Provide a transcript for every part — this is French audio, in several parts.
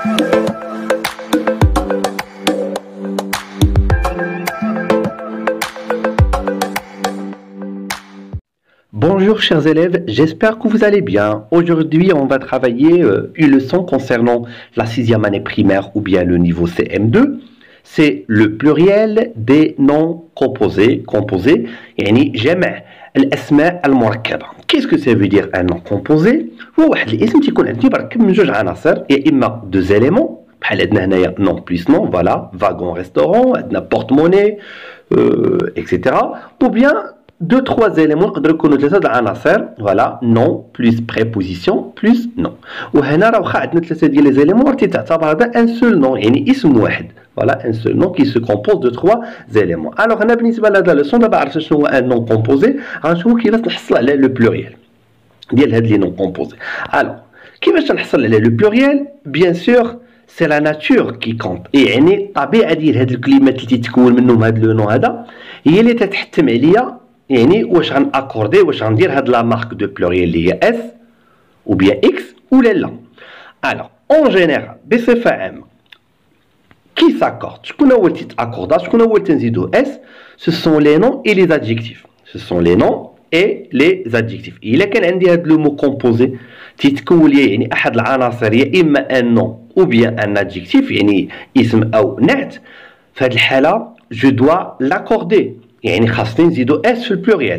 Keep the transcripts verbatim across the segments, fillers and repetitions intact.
Bonjour chers élèves, j'espère que vous allez bien. Aujourd'hui, on va travailler euh, une leçon concernant la sixième année primaire ou bien le niveau C M deux. C'est le pluriel des noms composés. Composés, يعني جمع الأسماء المركبة. Qu'est-ce que ça veut dire un nom composé؟ هو واحد الاسم تيكون عندي مركب من جوج عناصر، يا إما deux éléments بحال عندنا هنايا nom plus nom، voilà, wagon restaurant، عندنا porte-monnaie، euh, et cetera. Ou bien deux trois éléments نقدروا يكونوا ثلاثه د العناصر، فوالا نون بلس بريبوزيسيون بلس نون. وهنا راه واخا عندنا ثلاثه ديال لي زيليمون راه تيتعتبر هذا ان سول نون، يعني اسم واحد، فوالا ان سول نون كي سو كومبوز دو trois زيليمون. الوغ هنا بالنسبه لهذا لوسون دابا عرفت شنو هو ان نون كومبوزي، غنشوفوا كيفاش نحصل على لو بلوريال ديال هاد لي نون كومبوزي. الوغ كيفاش نحصل على لو بلوريال؟ بيان سور سي لا ناتور كي كونت، يعني الطبيعه ديال هاد الكلمات اللي تيتكون منهم هاد لو نون هذا هي اللي تتحتم عليا يعني واش غنأكوردي، واش غندير هاد لا مارك دو بلوريال اللي هي اس او بيان اكس ولا لا. الوغ اون جينيرال بصفه عامه كي ساكورد، شكون هو اللي تيتاكوردا، شكون هو اللي تنزيدو اس؟ سو سون لي نون اي لي زادجيكتيف، سو سون لي نون اي لي زادجيكتيف. الا كان عندي هاد لو مو كومبوزي تيتكون لي يعني احد العناصر يا اما ان نون او بيان ان ادجيكتيف يعني اسم او نعت، في هاد الحاله جو دوا لاكوردي، يعني خاصني نزيدو اس في البلوريال.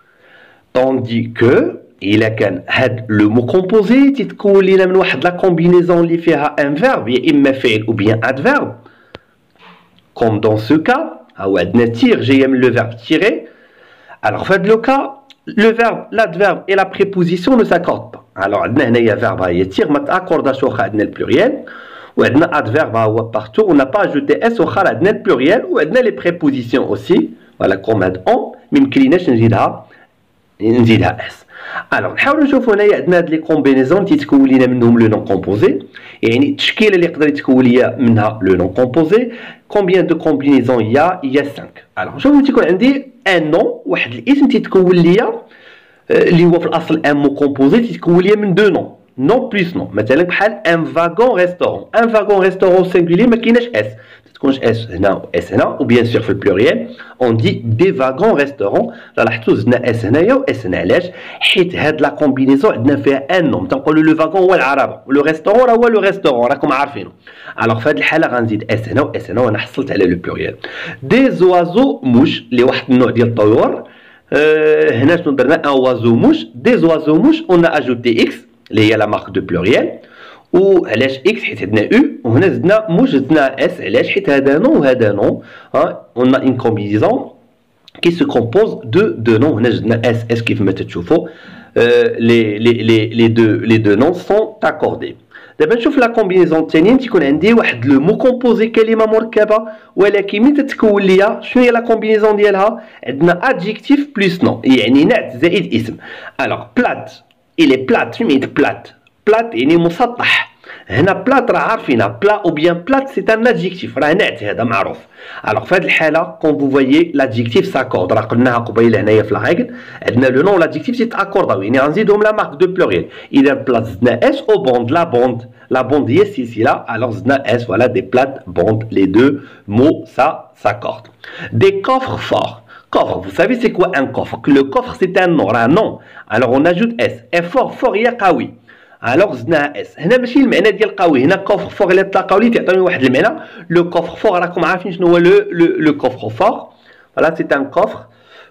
طوندي كو الا كان هاد لو مو كومبوزي تيتكون لينا من واحد لا كومبينيزون اللي فيها ان فيرب يا اما فعل او بيان ادفيرب، كوم دون سو كا هاو عندنا تير جايه من لو فيرب تيري. الوغ في هاد لو كا لو فيرب لادفيرب اي لا بريبوزيسيون نو ساكورد با. الوغ عندنا هنايا فيرب هي تير ما تاكورداش واخا عندنا البلوريال، وعندنا ادفيرب ها هو بارتو اون با اجوتي اس واخا عندنا البلوريال، وعندنا لي بريبوزيسيون اوسي فوالا كوم هاد اون ميمكنليناش نزيدها نزيدها اس. الوغ نحاولوا نشوفوا هنايا عندنا هاد لي كومبينيزون تيتكون لينا منهم لو نون كومبوزي، يعني التشكيله اللي يقدر يتكون ليا منها لو نون كومبوزي. كومبيان دو كومبينيزون يا يا خمسة. الوغ شوفوا تيكون عندي ان نون واحد الاسم تيتكون ليا اللي هو في الاصل ان مو كومبوزي تيتكون ليا من دو نون، نون بلس نون. مثلا بحال ان فاغون ريستورون، ان فاغون ريستورون سينغولي ما كايناش اس، تكونش اس هنا و اس هنا، وبيان سور في البلوريال اون دي دي فاغون ريستورون. لاحظتوا زدنا اس هنايا و اس هنا، علاش؟ حيت هاد لا كومبينيزون عندنا فيها ان نون، تنقولوا لو فاغون هو العربه ولو ريستورون راه هو لو ريستورون راكم عارفينه. الوغ في هاد الحاله غنزيد اس هنا و اس هنا وانا حصلت على لو بلوريال. دي زوازو موش اللي واحد النوع ديال الطيور، أه هنا شنو درنا؟ ان وازو موش، دي زوازو موش اون اجوتي اكس اللي هي لا مارك دو بلوريال. وعلاش اكس؟ حيت عندنا او، وهنا زدنا موش زدنا اس، علاش؟ حيت هذا نون وهذا نون، ها اون اون كومبينيزون كي سو كومبوز دو دو نون. هنا زدنا اس اس كيف ما تتشوفوا لي لي لي لي دو لي دو نون سون اكوردي. دابا نشوف لا كومبينيزون الثانيين تيكون عندي واحد لو مو كومبوزي كلمه مركبه، ولكن ملي تتكون ليا شنو هي لا كومبينيزون ديالها؟ عندنا ادجيكتيف بلس نون يعني نعت زائد اسم. الوغ بلات الي بلات، شنو يعني بلات؟ بلات يعني مسطح. هنا بلات راه عارفينها، بلا او بيان بلات سي ان ادجيكتيف، راه نعت هذا معروف. الوغ في هذه الحاله كون فو فويي لادجيكتيف ساكورد، راه قلناها قبيله هنايا في لاغيكل، عندنا لو نون لادجيكتيف تيتاكورداو، يعني غنزيدهم لا مارك دو بلوريال. اذا بلات زدنا اس او بوند، لا بوند لا بوند هي السلسله، الوغ زدنا اس فوالا دي بلات بوند، لي دو مو سا ساكورد. دي كوفر فور. Coffre, vous savez c'est quoi un coffre? Le coffre c'est un nom, un nom. Alors on ajoute S. Et fort, fort هي قوي. Alors زدناها اس. هنا ماشي المعنى ديال قوي، هنا كوفر فور الا تلاقاو لي تعطيوني واحد المعنى. لو كوفر فور راكم عارفين شنو هو لو لو كوفر فور. فوالا سي ان كوفر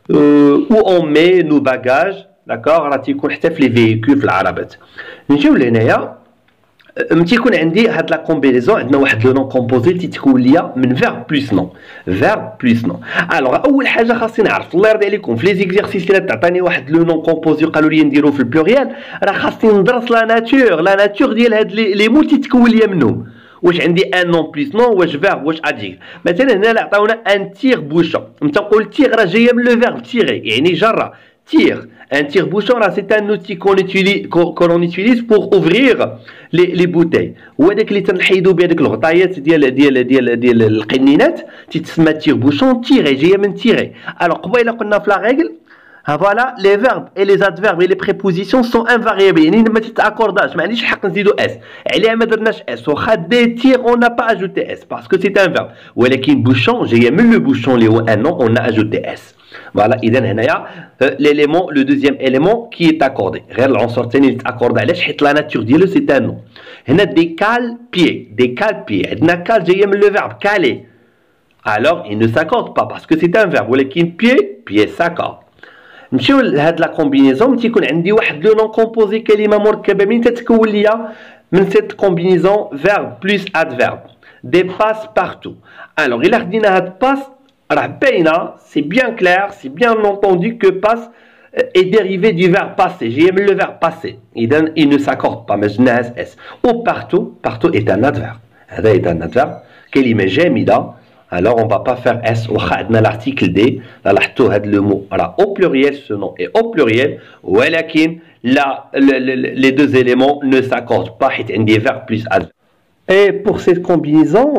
او اون مي نو باجاج، داكوغ، راه تيكون حتى في لي فييكول في العربات. نجيو لهنايا ملي تيكون عندي هاد لا كومبينيزون عندنا واحد لو نون كومبوزي تيتكون ليا من فيرب بلس نون، فيرب بلس نون. الوغ اول حاجه خاصني نعرف، الله يرضي عليكم، في لي زيكزيرسيس اللي تعطيني واحد لو نون كومبوزي قالوا لي نديرو في البلوريال، راه خاصني ندرس لا ناتور، لا ناتور ديال هاد لي مو تيتكون ليا منهم. واش عندي ان نون بلس نون، واش فيرب، واش ادجيك. مثلا هنا عطاونا ان تيغ بوشون، نقول تيغ راه جايه من لو فيرب تيغي يعني جره. Tire. Un tire-bouchon, c'est un outil qu'on utilise, qu'on utilise pour ouvrir les, les bouteilles. وهذاك اللي تنحيدو بهذيك الغطايات ديال ديال ديال ديال القنينات تيتسمى تير بوشون، تيغي جايه من تيغي. الوغ قبيله قلنا في لا ريغل Voilà, les verbes et les adverbes et les prépositions sont invariables. يعني ما تتاكورداش ما عنديش الحق نزيدو اس. علاه ما درناش اس واخا دي تير on n'a pas ajouté s parce que c'est un verbe. ولكن bouchon جايه من le bouchon اللي هو un nom on a ajouté s. Voilà, اذا هنايا l'élément le deuxième élément qui est accordé. غير العنصر الثاني اللي تاكورد علاش حيت لا ناتور ديالو سي ان نون. هنا دي كال بيي دي كال بيي عندنا كال جايه من le verbe caler. Alors il ne s'accorde pas parce que c'est un verbe. ولكن بيي بيي s'accorde. نمشيو لهاد لا كومبينيزون تيكون عندي واحد لو نون كومبوزي كلمه مركبه من تتكون ليا من سيت كومبينيزون فيرب بلس ادفيرب دي باس بارتو. الوغ الا خدينا هاد باس راه باينه سي بيان كلير سي بيان انتوندو كو باس est dérivé du verbe passé. J'ai aimé le verbe passé. Il ne s'accorde pas. Mais je n'ai S. Ou partout, partout est un adverbe. هذا est un adverbe. كلمة جامدة. Alors on ne va pas faire S. On a l'article D. لاحظتوا هذا le mot. Alors au pluriel, ce nom est au pluriel. ولكن là, les deux éléments ne s'accordent pas. Il y a des verbes plus adverbes. Et pour cette combinaison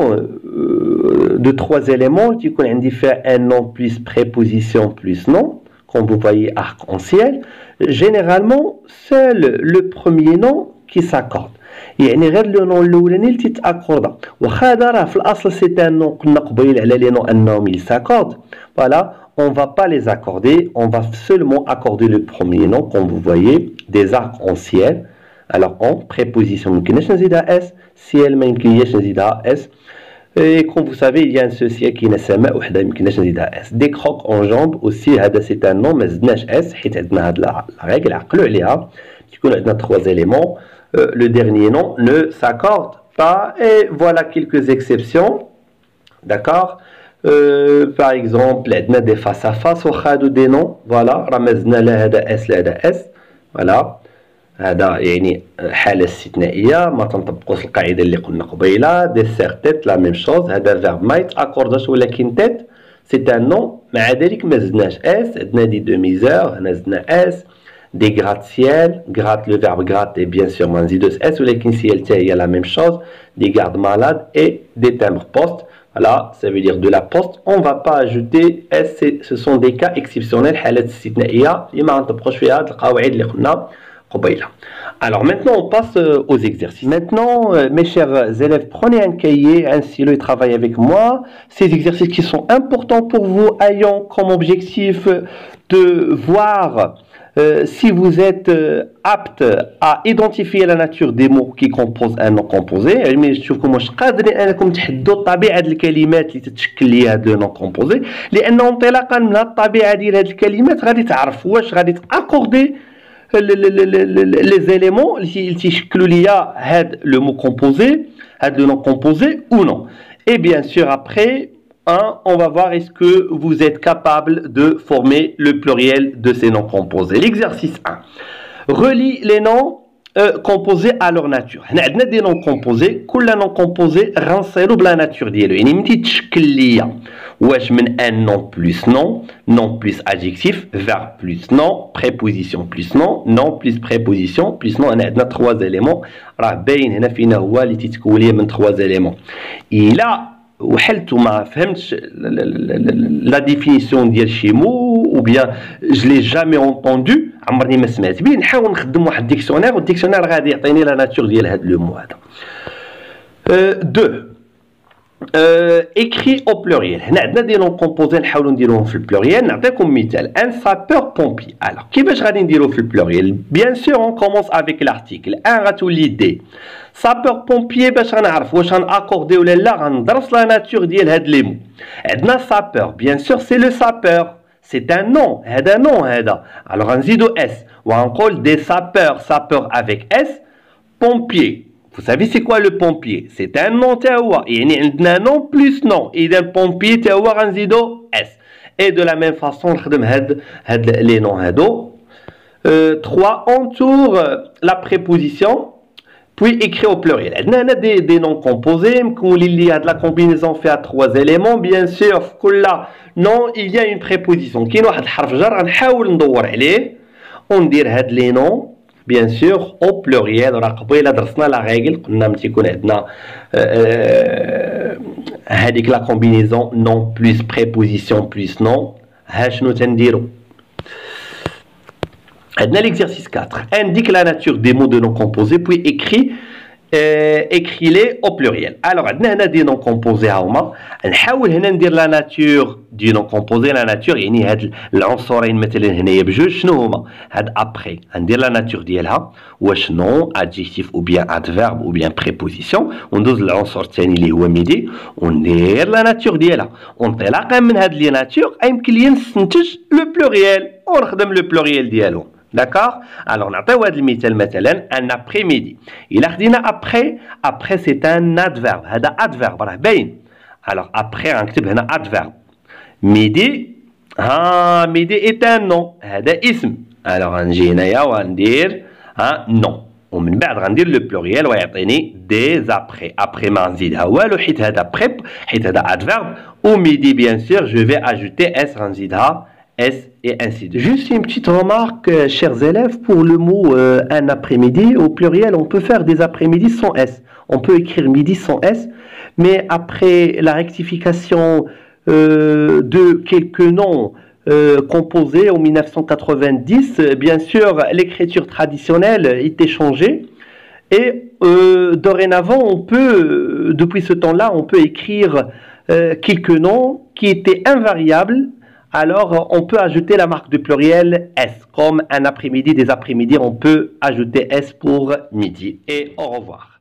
euh, de trois éléments, tu connais faire un nom plus préposition plus nom. Comme vous voyez arc-en-ciel, généralement seul le premier nom qui s'accorde. يعني غير le nom الاولاني اللي تتاكوردا واخا هذا راه في الاصل سي ان نون قلنا قبيل على لي نون انهم ils s'accordent. Voilà, on va pas les accorder, on va seulement accorder le premier nom comme vous voyez des arcs-en-ciel. Alors en préposition ما يمكنناش نزيدها s, ciel ما يمكنناش نزيدها s. Et comme vous savez, il y a un ceci qui est سماء وحده يمكنناش نزيدها s. Des crocs en jambes aussi هذا c'est un nom ما زدناش s حيت عندنا هاد لا ريغل عقلوا عليها تكون عندنا trois éléments. Euh, le dernier nom ne s'accorde pas et voilà quelques exceptions. D'accord. euh, par exemple عندنا des face à face وخادو des noms. Voilà, رمزنا لهذا s لهذا s. Voilà, هذا يعني حالة استثنائية ما تنطبقوش القاعدة اللي قلنا قبيلة. دي سير تيت لا ميم شوز. هذا فيرب ما يتاكورداش ولكن تيت سي ان نون مع ذلك ما زدناش اس. عندنا دي دوميزور هنا زدنا اس. Des gratte-ciel, gratte le verbe gratte et bien sûr moins deux s ou les ciel il y a la même chose, des gardes-malades et des timbres-poste. Voilà, ça veut dire de la poste. On ne va pas ajouter s, ce sont des cas exceptionnels. حالات استثنائية اللي ما نطبقوش فيها هاد القواعد اللي قلنا قبيلة. Alors maintenant on passe aux exercices. Maintenant mes chers élèves, prenez un cahier, un stylo et travaillez avec moi. Ces exercices qui sont importants pour vous ayant comme objectif de voir Euh, si vous êtes euh, apte à identifier la nature des mots qui composent un nom composé. يعني تشوفكم واش قادرين انكم تحددوا طبيعه الكلمات اللي تتشكل لي هذا لو نون كومبوزي لانه انطلاقا من الطبيعه ديال هذه الكلمات غادي تعرف واش غادي تاكوردي لي زيليمون اللي تيشكلوا لي هذا لو مو كومبوزي هذا لو نون كومبوزي ou non. Et bien sûr après on va voir est-ce que vous êtes capable de former le pluriel de ces noms composés. L'exercice un. Relie les noms euh, composés à leur nature. On a des noms composés. Tous les noms composés renseignement la nature ديالو. يعني ملي تشكل ليا واش من un nom plus nom, nom plus adjectif, verbe plus nom, préposition plus nom, nom plus préposition plus nom. On a trois éléments. راه باين هنا فينا هو اللي تتكون ليا من trois éléments. إلا وحلت وما فهمتش لا ديفينيسيون ديال شي مو ou bien je l'ai jamais entendu عمرني ما سمعت به نحاول نخدم واحد ديكسيونير والديكسيونير غادي يعطيني لا ناتور ديال هذا لو مو هذا. deux écrit au pluriel. هنا عندنا دي نون كومبوزي نحاولوا نديروهم في البلوريال. نعطيكم مثال ان سابور بومبي. alors كيفاش غادي نديرو في البلوريال؟ bien sûr on commence avec l'article. un غتولي دي سابور بومبيي باش غنعرف واش غناكوردي ولا لا غندرس لا ناتور ديال هاد لي مو. عندنا سابور bien sûr c'est le sapeur c'est un nom هذا نون هذا. alors غنزيدو اس وغنقول دي سابور سابور avec s pompier. Vous savez c'est quoi le pompier? C'est un nom تا هو يعني عندنا nom plus nom إذا pompier تا هو غنزيدو s. et de la même façon نخدم هاد هاد لي نون هادو. trois entoure la préposition puis écrit au pluriel. عندنا هنا des des noms composés مكونين لي هاد la combinaison فيها trois éléments. bien sûr في كل nom il y a une préposition. كاين واحد الحرف جر غنحاول ندور عليه وندير هاد لي نون bien sûr au pluriel. راه قبيله درسنا لا ريغل قلنا ملي تيكون عندنا هذيك لا كومبينيزون نون بلس بريبوزيسيون بلس نون ها شنو تنديرو. L'exercice quatre. Indique la nature des mots de noms composés, puis écrit euh, écris-les au pluriel. Alors, on a des noms composés. On va dire la nature du nom composé. La nature, يعني هاد العنصرين مثلا هنايا بجوج شنو هما؟ هاد après. ندير la nature ديالها واش nom, adjectif ou bien adverbe ou bien préposition. وندوز للعنصر الثاني اللي هو ميدي وندير la nature ديالها. وانطلاقا من هاد لي ناتور يمكن لي نستنتج لو بلوريال ونخدم لو بلوريال ديالهم. D'accord? Alors, on a le مثال مثلا un après-midi. Il a dit après, après c'est un adverbe. هذا adverbe راه باين. Alors après نكتب هنا adverbe. Midi, ها midi est un nom. هذا اسم. Alors نجي هنايا وندير ها nom. ومن بعد غندير لو بلوريال ويعطيني des après. Après ما نزيدها والو حيت هذا prep حيت هذا adverbe. و midi bien sûr je vais ajouter s غنزيدها S et ainsi de suite. Juste une petite remarque, euh, chers élèves, pour le mot euh, un après-midi, au pluriel, on peut faire des après-midi sans S. On peut écrire midi sans S, mais après la rectification euh, de quelques noms euh, composés en mille neuf cent quatre-vingt-dix, bien sûr, l'écriture traditionnelle était changée. Et euh, dorénavant, on peut, depuis ce temps-là, on peut écrire euh, quelques noms qui étaient invariables. Alors, on peut ajouter la marque de pluriel S. Comme un après-midi, des après-midi, on peut ajouter S pour midi. Et au revoir.